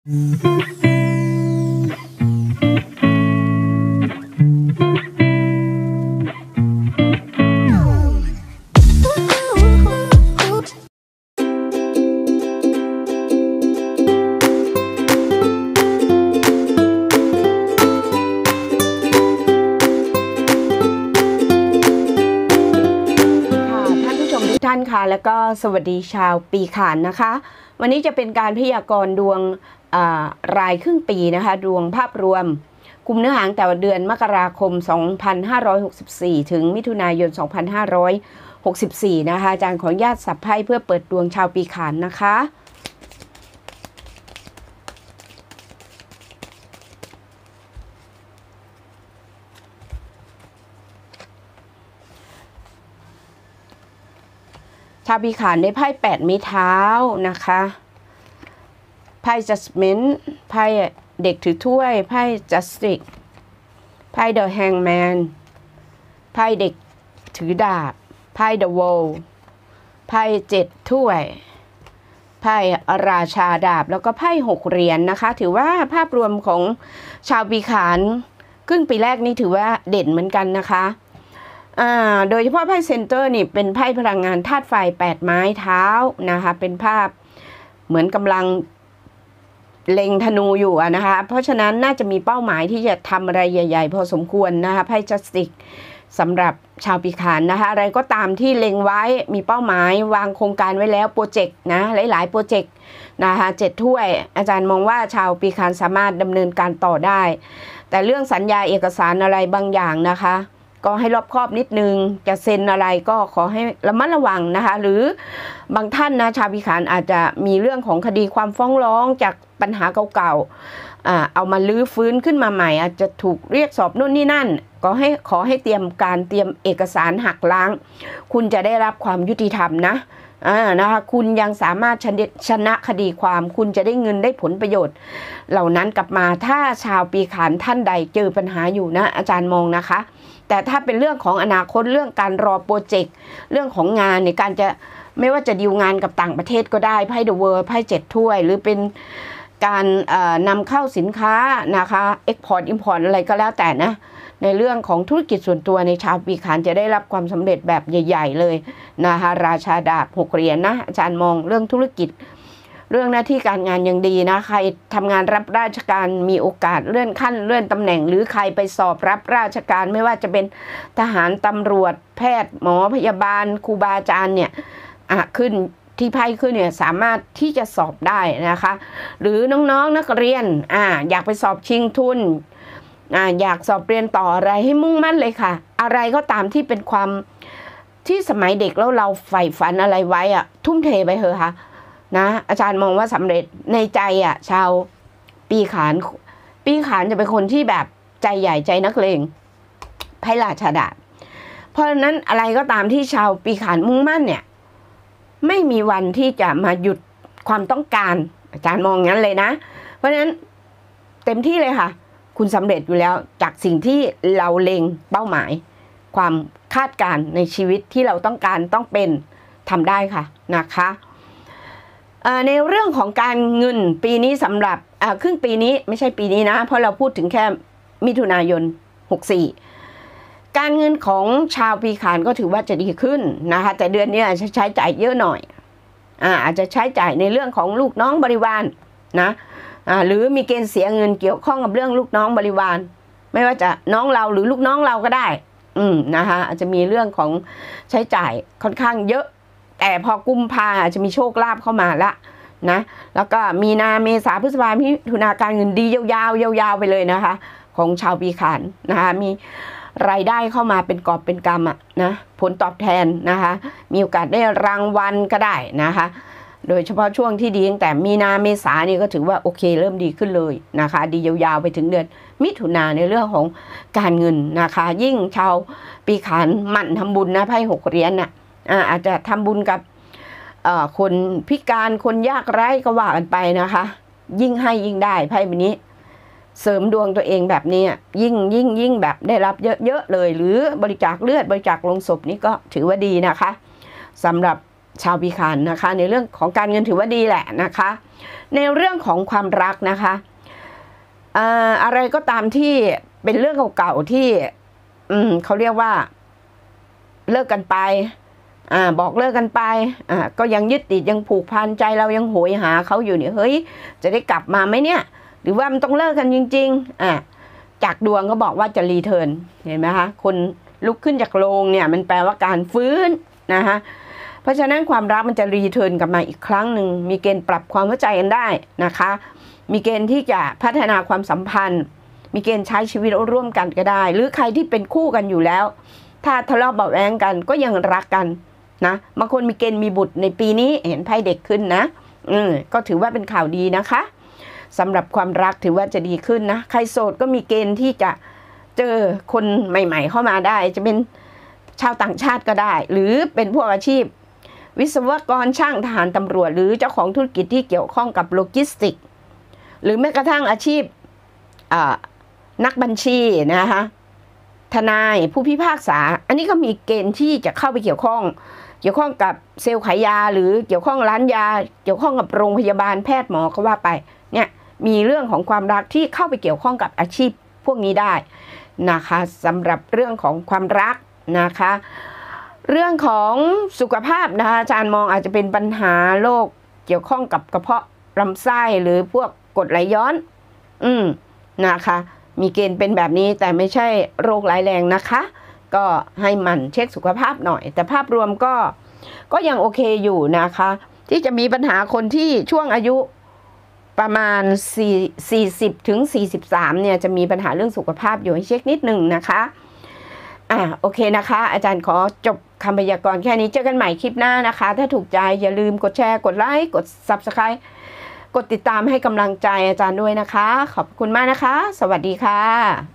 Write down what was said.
ท่านค่ะแล้วก็สวัสดีชาวปีขานนะคะวันนี้จะเป็นการพยากรณ์ดวงรายครึ่งปีนะคะดวงภาพรวมกลุ่มเนื้อหาแต่เดือนมกราคม 2564 ถึงมิถุนายน 2564 นะคะอาจารย์ขออนุญาตสับไพ่เพื่อเปิดดวงชาวปีขานนะคะชาวปีขานได้ไพ่8 ไม้เท้านะคะไพ่ Judgment ไพ่เด็กถือถ้วยไพ่ Justice ไพ่ The Hangman ไพ่เด็กถือดาบไพ่ The World ไพ่7 ถ้วยไพ่ราชาดาบแล้วก็ไพ่6 เหรียญ นะคะถือว่าภาพรวมของชาวปีขานครึ่งปีแรกนี้ถือว่าเด่นเหมือนกันนะคะโดยเฉพาะไพ่เซนเตอร์นี่เป็นไพ่พลังงานธาตุไฟ8 ไม้เท้านะคะเป็นภาพเหมือนกำลังเล็งธนูอยู่นะคะเพราะฉะนั้นน่าจะมีเป้าหมายที่จะทำอะไรใหญ่ๆพอสมควรนะคะไพ่จัสติกสำหรับชาวปีขานนะคะอะไรก็ตามที่เล็งไว้มีเป้าหมายวางโครงการไว้แล้วโปรเจกต์นะหลายๆโปรเจกต์นะคะ7 ถ้วยอาจารย์มองว่าชาวปีขานสามารถดำเนินการต่อได้แต่เรื่องสัญญาเอกสารอะไรบางอย่างนะคะก็ให้รอบคอบนิดนึงจะเซ็นอะไรก็ขอให้ระมัดระวังนะคะหรือบางท่านนะชาวปีขานอาจจะมีเรื่องของคดีความฟ้องร้องจากปัญหาเก่าๆเอามาลื้อฟื้นขึ้นมาใหม่อาจจะถูกเรียกสอบนู่นนี่นั่นก็ขอให้เตรียมเอกสารหักล้างคุณจะได้รับความยุติธรรมนะนะคะคุณยังสามารถชนะคดีความคุณจะได้เงินได้ผลประโยชน์เหล่านั้นกลับมาถ้าชาวปีขานท่านใดเจอปัญหาอยู่นะอาจารย์มองนะคะแต่ถ้าเป็นเรื่องของอนาคตเรื่องการรอโปรเจกต์เรื่องของงานในการจะไม่ว่าจะดีลงานกับต่างประเทศก็ได้ไพ่เดอะเวิลด์ไพ่7 ถ้วยหรือเป็นการนำเข้าสินค้านะคะเอ็กพอร์ตอิมพอร์ตอะไรก็แล้วแต่นะในเรื่องของธุรกิจส่วนตัวในชาวปีขานจะได้รับความสำเร็จแบบใหญ่ๆเลยนะคะราชาดาบ6 เหรียญนะอาจารย์มองเรื่องธุรกิจเรื่องหน้าที่การงานยังดีนะใครทำงานรับราชการมีโอกาสเลื่อนขั้นเลื่อนตำแหน่งหรือใครไปสอบรับราชการไม่ว่าจะเป็นทหารตำรวจแพทย์หมอพยาบาลครูบาอาจารย์เนี่ยขึ้นที่ไพ่ขึ้นเนี่ยสามารถที่จะสอบได้นะคะหรือน้องๆนักเรียนอยากไปสอบชิงทุนอยากสอบเรียนต่ออะไรให้มุ่งมั่นเลยค่ะอะไรก็ตามที่เป็นความที่สมัยเด็กแล้วเราใฝ่ฝันอะไรไว้ทุ่มเทไปเถอะค่ะนะอาจารย์มองว่าสำเร็จในใจชาวปีขานจะเป็นคนที่แบบใจใหญ่ใจนักเลงไพ่ราชาดาบเพราะฉะนั้นอะไรก็ตามที่ชาวปีขานมุ่งมั่นเนี่ยไม่มีวันที่จะมาหยุดความต้องการอาจารย์มองงั้นเลยนะเพราะฉะนั้นเต็มที่เลยค่ะคุณสำเร็จอยู่แล้วจากสิ่งที่เราเล็งเป้าหมายความคาดการณ์ในชีวิตที่เราต้องการต้องเป็นทำได้ค่ะนะคะในเรื่องของการเงินปีนี้สำหรับครึ่งปีนี้ไม่ใช่ปีนี้นะเพราะเราพูดถึงแค่มิถุนายน 64การเงินของชาวปีขานก็ถือว่าจะดีขึ้นนะคะแต่เดือนนี้อาจจะใช้จ่ายเยอะหน่อยอาจจะใช้จ่ายในเรื่องของลูกน้องบริวารนะหรือมีเกณฑ์เสียเงินเกี่ยวข้องกับเรื่องลูกน้องบริวารไม่ว่าจะน้องเราหรือลูกน้องเราก็ได้นะคะอาจจะมีเรื่องของใช้จ่ายค่อนข้างเยอะแต่พอกุมภาจะมีโชคลาภเข้ามาละนะแล้วก็มีนาเมษาพฤษภามิถุนาการเงินดียาวๆไปเลยนะคะของชาวปีขานนะคะมีรายได้เข้ามาเป็นกอบเป็นกำนะผลตอบแทนนะคะมีโอกาสได้รางวัลก็ได้นะคะโดยเฉพาะช่วงที่ดีตั้งแต่มีนาเมษานี่ก็ถือว่าโอเคเริ่มดีขึ้นเลยนะคะดียาวๆไปถึงเดือนมิถุนาในเรื่องของการเงินนะคะยิ่งชาวปีขานหมั่นทำบุญนะไพ่6 เหรียญอาจจะทำบุญกับคนพิการคนยากไร้ก็ว่ากันไปนะคะยิ่งให้ยิ่งได้ไพ่ใบนี้เสริมดวงตัวเองแบบนี้ยิ่งแบบได้รับเยอะๆเลยหรือบริจาคเลือดบริจาคลงศพนี่ก็ถือว่าดีนะคะสำหรับชาวปีขานนะคะในเรื่องของการเงินถือว่าดีแหละนะคะในเรื่องของความรักนะคะอะไรก็ตามที่เป็นเรื่องเก่าๆที่เขาเรียกว่าเลิกกันไปบอกเลิกกันไปก็ยังยึดติดยังผูกพันใจเรายังโหยหาเขาอยู่เนี่ยเฮ้ยจะได้กลับมาไหมเนี่ยหรือว่ามันต้องเลิกกันจริงๆจากดวงก็บอกว่าจะรีเทิร์นเห็นไหมคะคนลุกขึ้นจากโลงเนี่ยมันแปลว่าการฟื้นนะคะเพราะฉะนั้นความรักมันจะรีเทิร์นกลับมาอีกครั้งหนึ่งมีเกณฑ์ปรับความเข้าใจกันได้นะคะมีเกณฑ์ที่จะพัฒนาความสัมพันธ์มีเกณฑ์ใช้ชีวิตร่วมกันก็ได้หรือใครที่เป็นคู่กันอยู่แล้วถ้าทะเลาะเบาะแว้งกันก็ยังรักกันนะบางคนมีเกณฑ์มีบุตรในปีนี้เห็นไพ่เด็กขึ้นนะก็ถือว่าเป็นข่าวดีนะคะสำหรับความรักถือว่าจะดีขึ้นนะใครโสดก็มีเกณฑ์ที่จะเจอคนใหม่ๆเข้ามาได้จะเป็นชาวต่างชาติก็ได้หรือเป็นพวกอาชีพวิศวกรช่างทหารตำรวจหรือเจ้าของธุรกิจที่เกี่ยวข้องกับโลจิสติกหรือแม้กระทั่งอาชีพนักบัญชีนะคะทนายผู้พิพากษาอันนี้ก็มีเกณฑ์ที่จะเข้าไปเกี่ยวข้องกับเซลล์ขายยาหรือเกี่ยวข้องร้านยาเกี่ยวข้องกับโรงพยาบาลแพทย์หมอก็ว่าไปเนี่ยมีเรื่องของความรักที่เข้าไปเกี่ยวข้องกับอาชีพพวกนี้ได้นะคะสำหรับเรื่องของความรักนะคะเรื่องของสุขภาพนะคะอาจารย์มองอาจจะเป็นปัญหาโรคเกี่ยวข้องกับกระเพาะลำไส้หรือพวกกรดไหลย้อนนะคะมีเกณฑ์เป็นแบบนี้แต่ไม่ใช่โรคร้ายแรงนะคะก็ให้มันเช็คสุขภาพหน่อยแต่ภาพรวมก็ยังโอเคอยู่นะคะที่จะมีปัญหาคนที่ช่วงอายุประมาณ40ถึง43เนี่ยจะมีปัญหาเรื่องสุขภาพอยู่ให้เช็คนิดนึงนะคะโอเคนะคะอาจารย์ขอจบคำพยากรณ์แค่นี้เจอกันใหม่คลิปหน้านะคะถ้าถูกใจอย่าลืมกดแชร์กดไลค์กด Subscribe กดติดตามให้กำลังใจอาจารย์ด้วยนะคะขอบคุณมากนะคะสวัสดีค่ะ